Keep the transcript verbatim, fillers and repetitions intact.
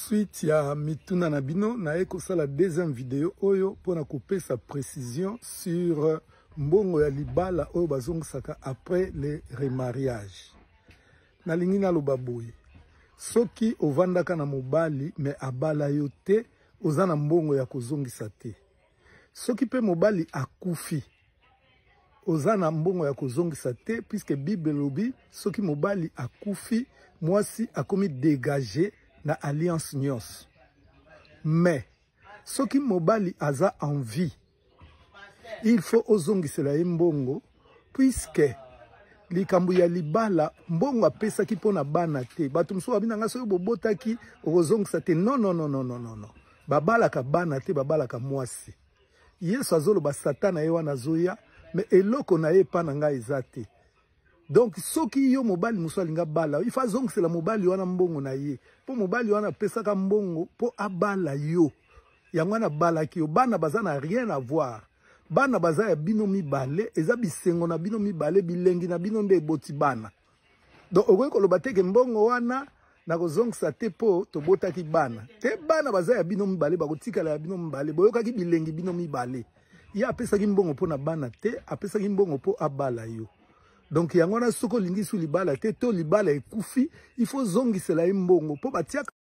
suite ya mituna na bino na ekosa la deuxième vidéo oyo pona couper sa précision sur mbongo ya libala oyo bazongisaka après le remariage. Na lingi na loba boye. Soki ovandaka na mobali me abala yo te oza na mbongo ya kozongisa te. Soki pe mobali akufi oza na mbongo ya kozongisa te puisque Bible lobi soki mobali akufi mwasi akomi dégager na alliance nyonso. Mais soki mobali aza en vie, il faut ozongisela ye mbongo puisque likambo ya libala mbongo apesaki mpona bana te. Bato mosusu babinanga soki bobotaki okozongisa te. Non, non, non, non, non, non, non. Babalaka bana te, babalaka mwasi. Yesu azoloba satana ye wana zoya, mais eloko na ye pa na nga eza te. Donc soki yo mobali muso alinga bala, il faut zongisela mobali wana mbongo na ye. Po mobali wana pesaka mbongo po abala yo. Yango wana bala ki yo bana baza na rien à voir. Bana baza ya bino mibale, eza bisengo na bino mibale bilengi na bino nde eboti bana. Donc okoki koloba teke mbongo wana na kozongisa te po tobotaki bana. Te bana baza ya bino mibale bakotikala ya bino mibale, boyokaki bilengi bino mibale. Ya apesaki mbongo po na bana te, apesaki mbongo po abala yo. Donc yango na soko lingi su libala te to libala ekufi, il faut zongisela mbongo po batiaka